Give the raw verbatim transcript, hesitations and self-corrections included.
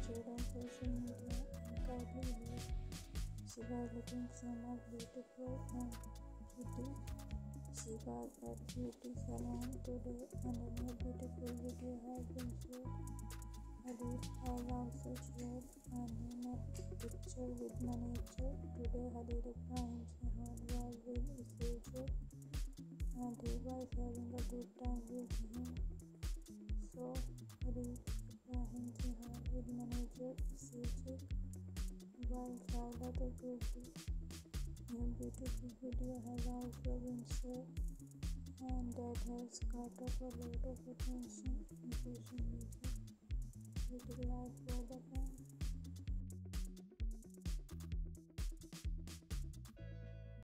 shared on social media and widely viewed. She was looking so much beautiful and pretty. She was at beauty salon today and a new beautiful video has been shared. Halil has also shared a new picture with manager. Today Halil Ibrahim Ceyhan was with his usual and he was having a good time with him. So Halil Ibrahim Ceyhan with manager Sila while Sila Turkoglu. New beautiful video has also been shared and that has caught up a lot of attention on social media. It is like for the fans.